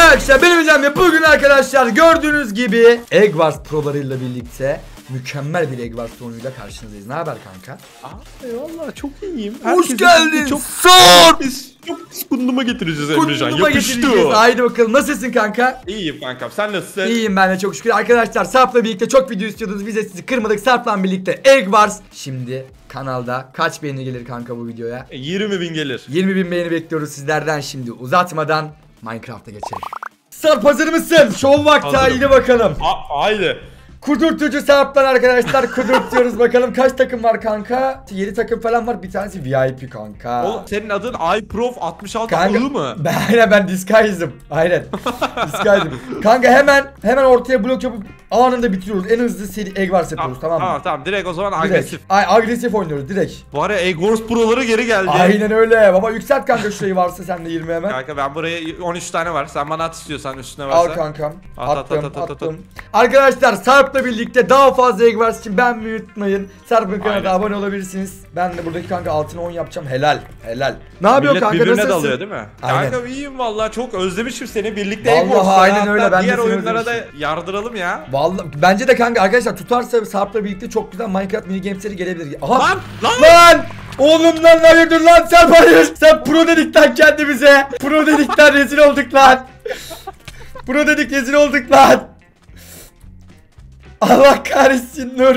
Arkadaşlar benim hocam ve bugün arkadaşlar gördüğünüz gibi Egg Wars prolarıyla birlikte mükemmel bir Egg Wars oyunuyla karşınızdayız. Ne haber kanka? Eyvallah çok iyiyim. Hoş geldin. Çok kunduma getireceğiz Emrecan. Kunduma getireceğiz. Haydi bakalım, nasılsın kanka? İyiyim kankam, sen nasılsın? İyiyim ben de çok şükür. Arkadaşlar Sarp'la birlikte çok video istiyordunuz. Biz de sizi kırmadık. Sarp'la birlikte Egg Wars. Şimdi kanalda kaç beğeni gelir kanka bu videoya? 20.000 gelir. 20.000 beğeni bekliyoruz sizlerden. Şimdi uzatmadan Minecraft'a geçelim. Sarp hazır mısın? Şov vakti, haydi bakalım. Haydi. Kudurtucu Sarp'tan arkadaşlar kudurtuyoruz bakalım kaç takım var kanka? 7 takım falan var, bir tanesi VIP kanka. Oğlum senin adın iProf 66 kanka, mı? Ben Disguise'ım. Aynen. Disguise'ım. Kanka hemen ortaya blok yapıp anında bitiriyoruz. En hızlı seri Egg Wars yapıyoruz, tamam mı? Tamam direkt o zaman agresif. Agresif oynuyoruz direkt. Var ya Egg Wars proları geri geldi. Aynen öyle. Baba yükselt kanka şurayı, varsa sende 20 hemen. Kanka ben buraya 13 tane var. Sen bana at istiyorsan üstüne varsa. Al kankam. Attım. At. Arkadaşlar Sarp'la birlikte daha fazla Egg Wars için ben mi unutmayın. Sarp'ın kanalına abone olabilirsiniz. Ben de buradaki kanka altına 10 yapacağım. Helal. Ne yapıyor Millet kanka, birbirine nasılsın? dalıyor değil mi? Aynen. Kanka iyiyim vallahi, çok özlemişim seni. Birlikte Vallahi Egg Wars'ta. aynen öyle, ben de diğer seni oyunlara da özlemişim. yardıralım ya. Vallahi bence de kanka, arkadaşlar tutarsa Sarp'la birlikte çok güzel Minecraft mini games'leri gelebilir. Aha! Lan! Oğlum lan hayırdır lan, Sarp hayır. Sen pro dedik lan kendimize. Pro dedik lan, rezil olduk lan. Pro dedik, rezil olduk lan. Allah kahretsin Nur.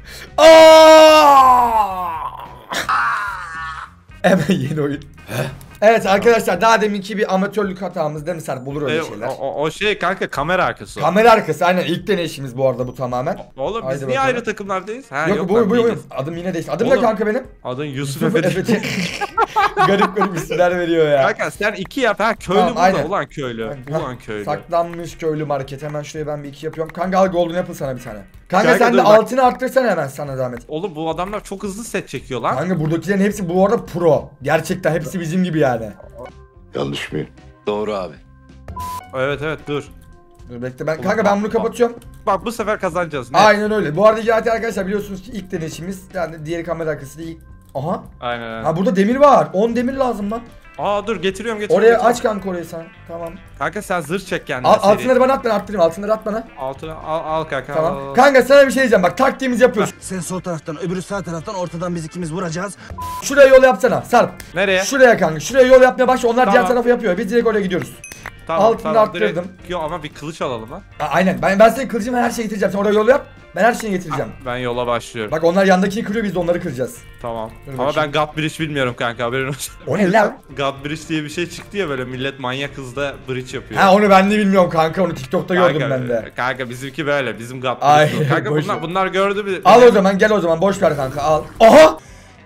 Hemen yeni oyun. Evet arkadaşlar, daha deminki bir amatörlük hatamız değil mi Sarp? Bulur öyle şeyler. O şey kanka, kamera arkası. Kamera arkası aynen, ilk deneyişimiz bu arada bu tamamen. Oğlum biz Haydi niye bakalım. ayrı takımlardayız? Ha, Yok bu adım yine değişti. Adım ne kanka benim? Adın Yusuf Efe. Garip isimler veriyor ya. Kanka sen 2 yap ha, köylü tamam, burada. aynen. Ulan köylü. Ulan köylü. Saklanmış köylü market. Hemen şuraya ben bir 2 yapıyorum. Kanka al golden apple sana bir tane. Kanka sen de dur, altını arttırsana hemen, sana zahmet. Oğlum bu adamlar çok hızlı set çekiyor lan. Kanka buradakilerin hepsi bu arada pro. Gerçekten hepsi bizim gibi yani. Yanlış mıyım? Doğru abi. Evet dur. Dur bekle kanka ben bunu kapatıyorum. Bak bu sefer kazanacağız. Ne? Aynen öyle. Bu arada zaten arkadaşlar biliyorsunuz ki ilk deneyişimiz, yani diğeri kamera arkası değil. Aha. Aynen. Ha burada demir var. 10 demir lazım lan. Dur getiriyorum. Oraya aç kanka, orayı sen. Tamam. Kanka sen zırh çek kendine. Altınları bana at, ben arttırayım. Altınları at bana. Altına al kanka. Tamam. Al. Kanka sana bir şey diyeceğim, bak taktiğimizi yapıyoruz. Sen sol taraftan, öbürü sağ taraftan, ortadan biz ikimiz vuracağız. Şuraya yol yapsana Sarp. Nereye? Şuraya kanka. Şuraya yol yapmaya başla. Onlar diğer Tamam. tarafı yapıyor. Biz direkt oraya gidiyoruz. Altını arttırdım. Yok ama bir kılıç alalım ha. Aynen. Ben senin kılıcımla her şeyi getireceğim. Sen oraya yol yap. Ben her şeyi getireceğim. Ben yola başlıyorum. Bak onlar yandakini kırıyor, biz de onları kıracağız. Tamam. Dur Ama bakayım. ben God Bridge bilmiyorum kanka, haberin olsun. O ne lan? God Bridge diye bir şey çıktı ya, böyle millet manyak hızda bridge yapıyor. Ha onu ben de bilmiyorum kanka. Onu TikTok'ta gördüm ben de. Kanka bizimki böyle. Bizim God Ay, Bridge. Kanka boş ver. bunlar gördü mü? Al o zaman, gel o zaman, boş ver kanka, al. Aha!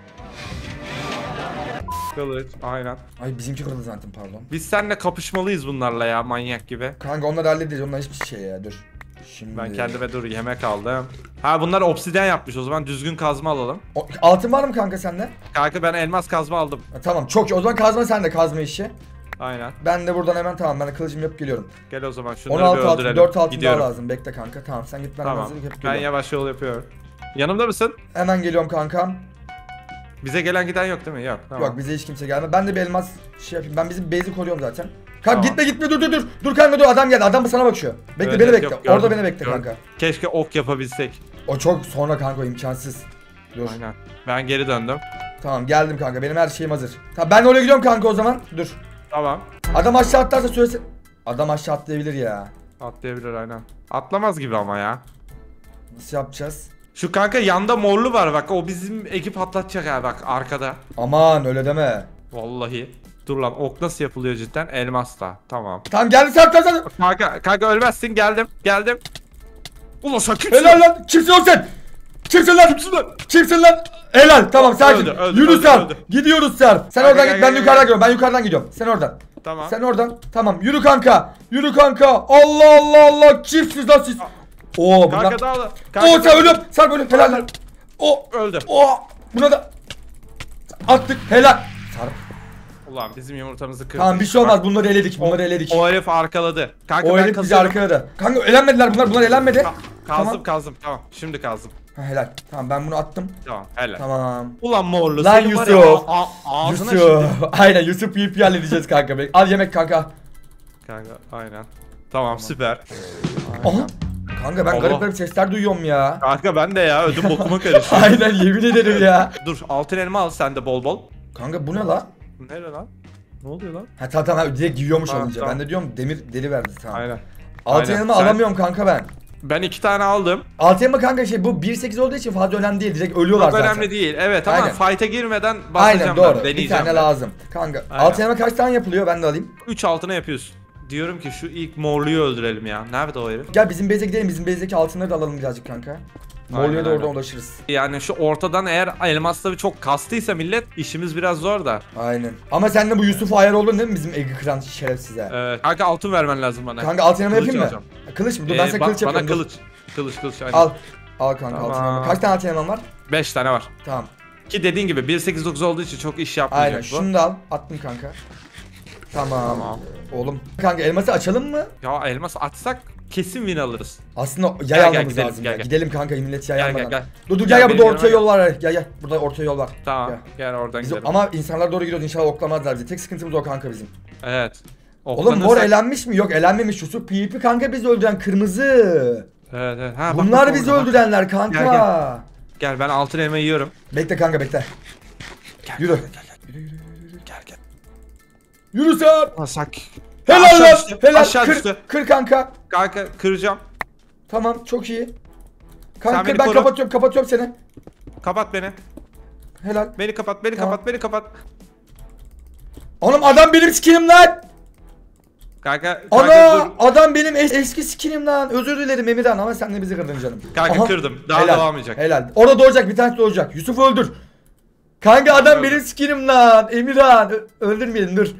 Kılıç aynen. Ay bizimki kırıldı zaten, pardon. Biz seninle kapışmalıyız bunlarla ya, manyak gibi. Kanka onları hallederiz, onlar hiçbir şey ya, dur. Şimdi... Ben kendime yemek aldım. Ha bunlar obsidyen yapmış, o zaman düzgün kazma alalım. Altın var mı kanka sende? Kanka ben elmas kazma aldım. Tamam çok iyi, o zaman kazma sende, kazma işi. Aynen. Ben de buradan hemen, tamam, ben kılıcımı yapıp geliyorum. Gel o zaman şunları 16 bir altın, öldürelim. 4 altın Gidiyorum. daha lazım, bekle kanka, tamam sen git, ben Tamam. hazırlık yapıp Ben geliyorum. yavaş yol yapıyorum. Yanımda mısın? Hemen geliyorum kankam. Bize gelen giden yok değil mi? Yok. Tamam. Yok bize hiç kimse gelmedi. Ben de bir elmas şey yapayım. Ben bizim base'i koruyorum zaten. Kanka Tamam. gitme dur. Dur kanka dur, adam geldi. Adam sana bakıyor. Bekle Evet, beni evet, bekle. yok, gördüm, Orada beni bekle gördüm. kanka. Keşke ok yapabilsek. O çok sonra kanka, o imkansız. Dur. Aynen. Ben geri döndüm. Tamam geldim kanka. Benim her şeyim hazır. Tamam ben oraya gidiyorum kanka o zaman. Dur. Tamam. Adam aşağı atlarsa söylesin. Adam aşağı atlayabilir ya. Atlayabilir aynen. Atlamaz gibi ama ya. Nasıl yapacağız? Şu kanka yanda morlu var bak, o bizim ekip atlatacak ha, bak arkada. Aman öyle deme. Vallahi. Dur lan, ok nasıl yapılıyor cidden? Elmasla. Tamam. Tamam geldi sen. Kanka ölmezsin, geldim. Ulan sen kimsin? Helal lan. Kimsin o sen? Kimsin lan? Helal. Tamam sakin. Yürü Sarp. Gidiyoruz Sarp. Sen Kanka, oradan git. Ben yukarıdan gidiyorum. Ben yukarıdan gidiyorum. Sen oradan. Tamam. Sen oradan. Tamam. Yürü kanka. Allah. Kimsiniz lan siz? Oo bunlar. Kanka dağılın. Oo sen ölüm. Sarp ölüm. Helal lan. Öldü. Buna da attık. Helal. Sarp. Ulan bizim yumurtamızı kırdı. Tamam bir şey olmaz. Bunları eledik. O herif arkaladı. Kanka O ben herif bizi kazıyorum. arkaladı. Kanka elenmediler bunlar. Bunlar elenmedi. Kazdım. Tamam. Şimdi kazdım. Ha, helal. Tamam ben bunu attım. Tamam helal. Tamam. Ulan morlu. Lan senin var Yusuf. ya, ağzına Yusuf. Aynen Yusuf VP halledeceğiz kanka. Al yemek kanka. Kanka aynen. Tamam, süper. Aha. Kanka ben Allah. garip garip sesler duyuyorum ya. Kanka ben de ya, ödüm bokuma karıştı. Aynen, yemin ederim ya. Dur, altın elma al sen de bol bol. Kanka bu ne la? Nerede lan? Ne oluyor lan? Ha tamam, direkt giyiyormuş Tamam, alınca. tamam. Ben de diyorum demir deri verdi, tamam. Aynen. Altın Aynen. elma Sen- alamıyorum kanka ben. Ben 2 tane aldım. Altın elma kanka bu 1.8 olduğu için fazla önemli değil. Direkt ölüyorlar Çok zaten. önemli değil. Evet ama Aynen. fight'a girmeden basacağım. Aynen doğru. Ben, Bir deneyeceğim. tane lazım. Kanka Aynen. altın elma kaç tane yapılıyor, ben de alayım. 3 altına yapıyorsun. Diyorum ki şu ilk morluyu öldürelim ya. Nerede o herif? Gel bizim base'e gidelim, bizim base'deki altınları da alalım birazcık kanka. Morlu'ya da aynen. oradan ulaşırız. Yani şu ortadan eğer elmasları çok kastıysa millet, işimiz biraz zor da. Aynen. Ama sen de bu Yusuf'u ayar oldun değil mi, bizim egi kıran şerefsize? Evet. Kanka altın vermen lazım bana. Kanka altın elma Kılıç yapayım mı? alacağım. Ha, kılıç mı? Dur ben sana kılıç Bana yapıyorum. dur. kılıç. Kılıç aynen. Al. Al kanka Tamam. altın elma. Kaç tane altın elman var? 5 tane var. Tamam. Ki dediğin gibi 1.8.9 olduğu için çok iş yapmayacak Aynen. bu. Şunu da al. Attım kanka. Tamam. Tamam. Oğlum. Kanka elması açalım mı? Ya elmas atsak kesin win alırız. Aslında yay Gel, almamız gidelim, lazım gel, ya. gel. Gidelim kanka, millet yay Gel, almadan. gel. Dur Gel, burada benim ortaya yanıma yol var. Gel. Burada ortaya yol var. Tamam. Gel. Gel oradan Biz, gidelim. ama insanlar doğru gidiyoruz, inşallah oklamazlar bizi. Tek sıkıntımız o kanka bizim. Evet. Oğlum mor elenmiş mi? Yok elenmemiş. Yusuf PvP kanka bizi öldüren kırmızı. Evet. Ha, bak, Bunlar bak bizi orada, bak. öldürenler kanka. Gel, Gel ben altın elma yiyorum. Bekle kanka bekle. Gel, Yürü. Gel. Yürü sen. Basak. Helal Aşağı lan. düştü, Helal. aşağı Kır, düştü. kır kanka. Kanka kıracağım. Tamam çok iyi. Sen Kanka beni ben koru. kapatıyorum seni. Kapat beni. Helal. Beni kapat, Tamam. beni kapat. Oğlum adam benim skinim lan. Kanka Ana dur. adam benim eski skinim lan. Özür dilerim Emirhan ama sen de bizi kırdın canım. Kanka Aha. kırdım. Daha Helal, devam edecek. Helal. Orada doğacak, bir tanesi doğacak. Yusuf öldür. Kanka adam Öldür. benim skinim lan. Emirhan öldürmeyelim dur.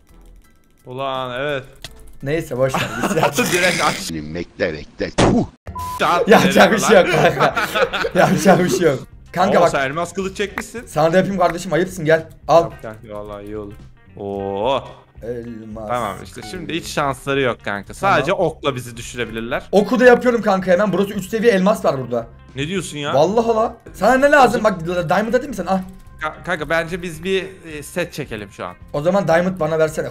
Ulan evet. Neyse boş ver. gitsin. Atın direkt aç. Bekle. Yapacak bir şey yok kanka. Yapacak bir şey yok. Kanka bak Sen elmas kılıç çekmişsin. sana da yapayım kardeşim, ayıpsın gel. Al. Yap kanka, vallahi iyi olur. Oo. Elmas. Tamam işte şimdi hiç şansları yok kanka. Sadece okla bizi düşürebilirler. Oku da yapıyorum kanka hemen. Burası 3 seviye elmas var burada. Ne diyorsun ya? Vallahi la. Sana ne lazım? Bak diamond atayım mı sana? Ah. Kanka bence biz bir set çekelim şu an. O zaman diamond bana versene.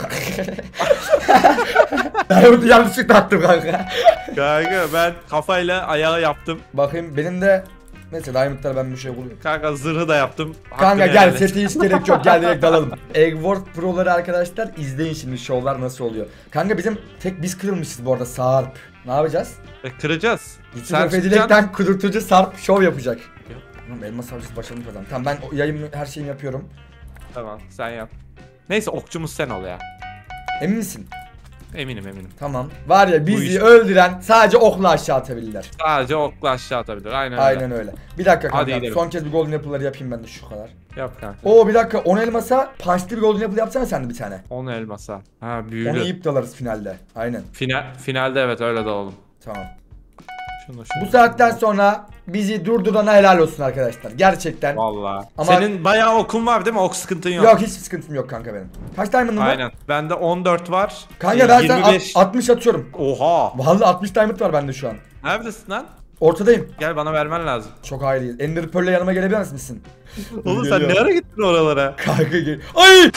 Diamond'ı yanlışlıkla attım kanka. Kanka ben kafayla ayağı yaptım. Bakayım benim de neyse diamond'lara ben bir şey buluyorum. Kanka zırhı da yaptım. Kanka Hakkını gel helal et. seti hiç gerek yok, gel direkt dalalım. Eggward Pro'ları arkadaşlar izleyin şimdi şovlar nasıl oluyor. Kanka bizim tek biz kırılmışız bu arada Sarp. Ne yapacağız? Kıracağız. Yusuf Sen Efedilik'ten kudurtucu Sarp şov yapacak. Yok. Oğlum elmas avcısı başarılı kazan. Tamam ben yayın her şeyini yapıyorum. Tamam sen yap. Neyse okçumuz sen ol ya. Emin misin? Eminim. Tamam. Var ya Bu bizi iş- öldüren sadece okla aşağı atabilirler. Sadece okla aşağı atabilir. Aynen, Aynen öyle. Bir dakika Hadi kanka. gidelim. Son kez bir golden apple'ları yapayım ben de şu kadar. Yap kanka. Oo bir dakika 10 elmasa punchlı bir golden apple yapsana sen de bir tane. 10 elmasa. Ha Onu büyülü. yiyip dalarız finalde. Aynen. Finalde evet öyle de oğlum. Tamam. Şunu. Bu saatten sonra bizi durdurana helal olsun arkadaşlar. Gerçekten. Vallahi. Ama- Senin bayağı okun var değil mi? Ok sıkıntın yok. Yok hiç sıkıntım yok kanka benim. Kaç diamond'ım var? Aynen. Bende 14 var. Kanka ben sana 25. 60 atıyorum. Oha. Vallahi 60 diamond var bende şu an. Neredesin lan? Ortadayım. Gel bana vermen lazım. Çok ayrıyız. Ender Pearl'le yanıma gelebilir misin? Oğlum sen Geliyor. ne ara gittin oralara? Kanka gel. Ay!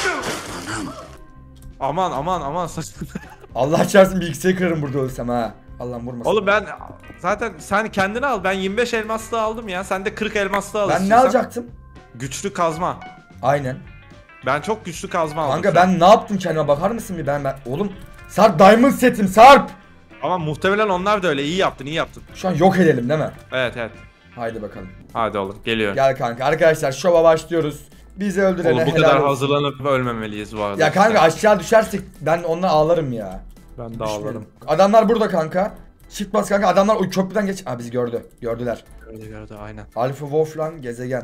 Aman saçma. Allah çarpsın bilgisayarı kırarım burada ölsem ha. Allah'ım vurmasın. Oğlum ben zaten sen kendini al. Ben 25 elmaslı aldım ya. Sen de 40 elmaslı al. ben ne istiyorsan. alacaktım? Güçlü kazma. Aynen. Ben çok güçlü kazma aldım. Kanka ben ne yaptım kendime bakar mısın bir ben. Oğlum Sarp diamond setim Sarp. Ama muhtemelen onlar da öyle. İyi yaptın. Şu an yok edelim değil mi? Evet. Haydi bakalım. Hadi oğlum geliyorum. Gel kanka arkadaşlar şova başlıyoruz. Bizi öldürene Oğlum bu helal kadar olsun. hazırlanıp ölmemeliyiz bu arada. Ya kanka aşağı düşersek ben onunla ağlarım ya. Ben de ağlarım. Düşmeyelim. Adamlar burada kanka. Shift bas kanka, adamlar o köprüden geç. Aa bizi gördü. Gördüler. Gördü aynen. Alpha Wolf lan gezegen.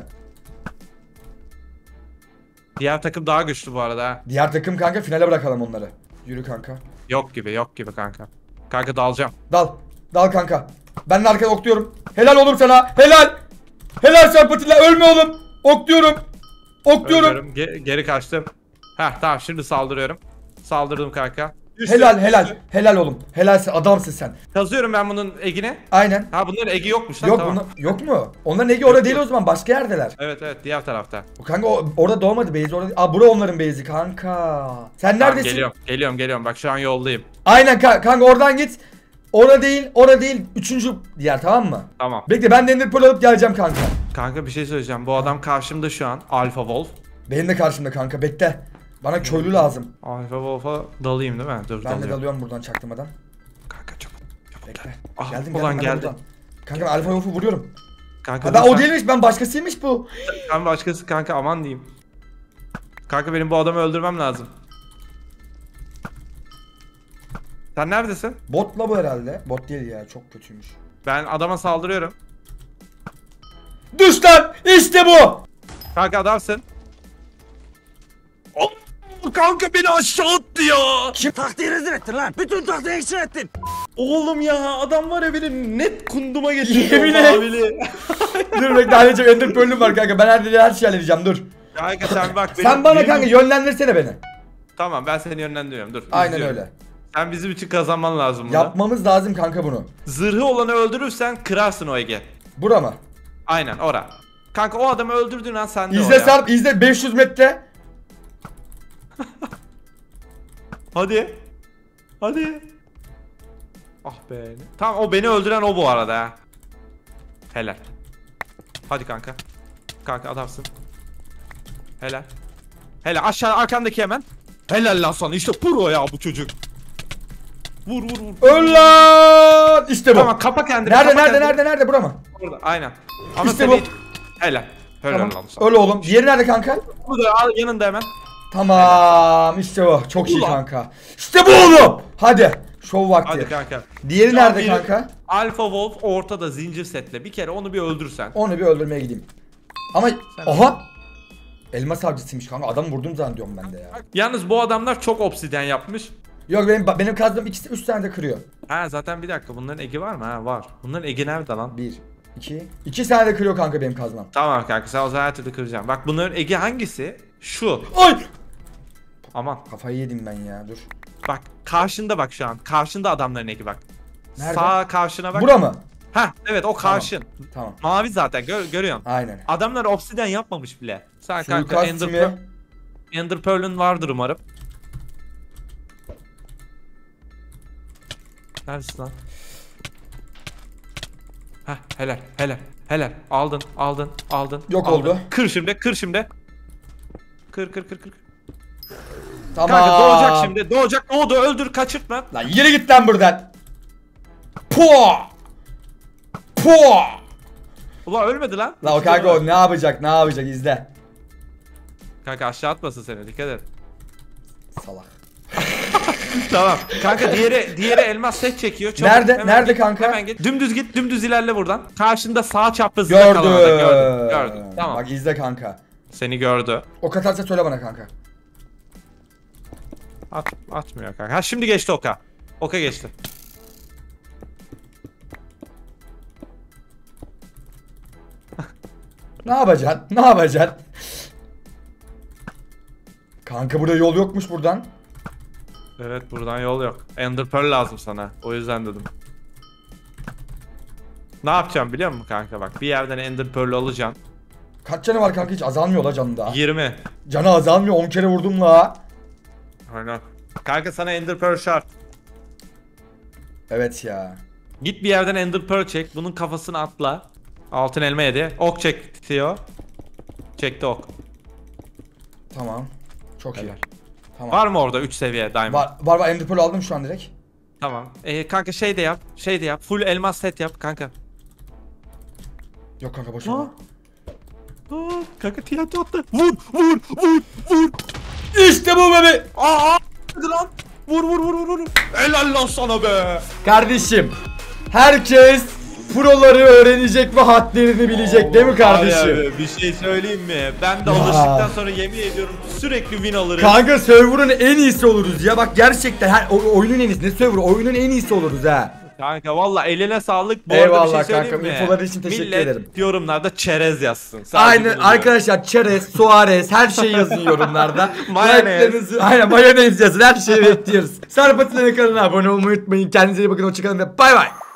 Diğer takım daha güçlü bu arada ha. Diğer takım kanka finale bırakalım onları. Yürü kanka. Yok gibi kanka. Kanka dalacağım. Dal. Dal kanka. Ben de arkada okluyorum. Helal oğlum sana. Helal. Helal Sarpatilla, ölme oğlum. Okluyorum. Okluyorum. Ölüyorum. Geri kaçtım. Heh tamam şimdi saldırıyorum. Saldırdım kanka. Helal oğlum. Helalsin, adamsın sen. Kazıyorum ben bunun egine. Aynen. Ha bunların egi yokmuş lan, Yok tamam. yok mu? Onların egi orada değil o zaman, başka yerdeler. Evet diğer tarafta. Kanka orada doğmadı, base orada. Aa, bura onların base'i kanka. Sen Tamam, neredesin? geliyorum. Bak şu an yoldayım. Aynen kanka, oradan git. Orada değil. Üçüncü diğer, tamam mı? Tamam. Bekle, ben de Ender Pearl alıp geleceğim kanka. Kanka bir şey söyleyeceğim. Bu adam karşımda şu an. Alpha Wolf. Benim de karşımda kanka, bekle. Bana köylü lazım. Alpha Wolf'a dalayım değil mi? Dur, Ben de dalıyorum. dalıyorum buradan çaktırmadan. Kanka çabuk Bekle. gel. Ah, Geldim ulan ben geldi. buradan. Kanka ben Alfa Wolf'u vuruyorum. Kanka Ben o lütfen. değilmiş, ben başkasıymış bu. Ben başkası kanka, aman diyeyim. Kanka benim bu adamı öldürmem lazım. Sen neredesin? Botla bu herhalde. Bot değil ya, çok kötüymüş. Ben adama saldırıyorum. Düş lan! İşte bu! Kanka adamsın. Oh, kanka beni aşağı attı ya. Kim taktiği rezil ettin lan? Bütün taktiği eksik ettin. Oğlum ya, adam var ya benim net kunduma getirdi. Yemin et. Dur bekle, halledeceğim. Ender Pearl'üm var kanka. Ben her şeyi halledeceğim, dur. Kanka sen bak Sen bana kanka yönlendirsene beni. Tamam, ben seni yönlendiriyorum, dur. Aynen izliyorum. öyle. Sen bizim için kazanman lazım bunu. Yapmamız lazım kanka bunu. Zırhı olanı öldürürsen kırarsın o Ege. Bura mı? Aynen ora. Kanka o adamı öldürdüğün an sende o İzle ya. Sarp, izle 500 metre. Hadi. Ah be. Tamam, o beni öldüren o bu arada ha. Helal. Hadi kanka. Kanka adamsın. Helal. Aşağı arkandaki hemen. Helal lan sana, işte pro ya bu çocuk. Vur. Öl lan! İşte bu. Tamam, kapa kendini. kapa kendini. Nerede? Bura mı? Orada aynen. Ama İşte seni... bu. Helal. Tamam. Lan sana. Öl oğlum. Diğeri nerede kanka? Bu da al yanında hemen. Tamam, işte bu. Çok iyi Ulan. kanka. İşte bu oğlum. Hadi. Şov vakti. Hadi kanka. Diğeri Şu an nerede biri- kanka? Alpha Wolf ortada zincir setle. Bir kere onu bir öldürsen. Onu bir öldürmeye gideyim. Ama aha. Elmas avcısıymış kanka. Adam vurdum zannediyorum ben de ya. Yalnız bu adamlar çok obsidyen yapmış. Yok, benim kazdığım ikisi 3 tane de kırıyor. Ha zaten bir dakika, bunların egi var mı? Ha var. Bunların egi nerede lan? 1 2 2 tane de kırıyor kanka benim kazmam. Tamam kanka, sen o zaman her türlü kıracaksın. Bak bunların egi hangisi? Şu. Ay! Aman. Kafayı yedim ben ya. Dur. Bak karşında, bak şu an. Karşında adamların egi bak. Nerede? Sağ karşına bak. Bura mı? Ha evet, o karşın. Tamam. Mavi zaten görüyorsun. Aynen. Adamlar obsidyen yapmamış bile. Sen kanka Suikast mi? Ender Pearl'ün vardır umarım. Neredesin lan? Heh, helal. Aldın. Yok aldın. oldu. Kır şimdi. Kır. Tamam. Kanka doğacak. Doğdu, öldür, kaçırtma. Lan yürü git lan buradan. Puh! Ulan ölmedi lan. La o kanka o ne yapacak izle. Kanka aşağı atmasın seni, dikkat et. Salak. Tamam. Kanka diğeri elmas set çekiyor. Çabuk, Nerede? hemen Nerede git, kanka? Hemen git. Dümdüz ilerle buradan. Karşında sağ çaprazında Gördüm. kalan adam. Gördüm. Tamam. Bak izle kanka. Seni gördü. O katarsa söyle bana kanka. Atmıyor kanka. Ha şimdi geçti oka. Oka geçti. Ne yapacaksın? Kanka burada yol yokmuş buradan. Evet, buradan yol yok. Ender Pearl lazım sana. O yüzden dedim. Ne yapacağım biliyor musun kanka, bak. Bir yerden Ender Pearl alacaksın. Kaç canı var kanka, hiç azalmıyor la canı daha. 20. Canı azalmıyor, 10 kere vurdum la. Aynen. Kanka sana Ender Pearl şart. Evet ya. Git bir yerden Ender Pearl çek. Bunun kafasını atla. Altın elma yedi. Ok çek Theo. Çekti ok. Tamam. Çok iyi. Helal. Tamam. Var mı orada 3 seviye diamond? Var Ender Pearl aldım şu an direkt. Tamam. Kanka şey de yap. Full elmas set yap kanka. Yok kanka boş ver. Kanka TNT attı. Vur. İşte bu bebe. Hadi lan. Vur. Helal lan sana be. Kardeşim. Herkes proları öğrenecek ve hadlerini bilecek değil mi kardeşim? Abi, bir şey söyleyeyim mi? Ben de alıştıktan sonra yemin ediyorum sürekli win alırım. Kanka server'ın en iyisi oluruz ya, bak gerçekten oyunun en iyisi, ne server, oyunun en iyisi oluruz ha. Kanka valla eline sağlık. Bu arada Eyvallah bir şey söyleyeyim kankam, mi? infoları için teşekkür Millet ederim. yorumlarda çerez yazsın. Sadece Aynen bunu diyorum. arkadaşlar, çerez, Suarez her şeyi yazın yorumlarda. Mayonez. Like'larınızı- Aynen mayonez yazın, her şeyi bekliyoruz. Sarp Atilla kanalına abone olmayı unutmayın. Kendinize iyi bakın, hoşçakalın ve bay bay.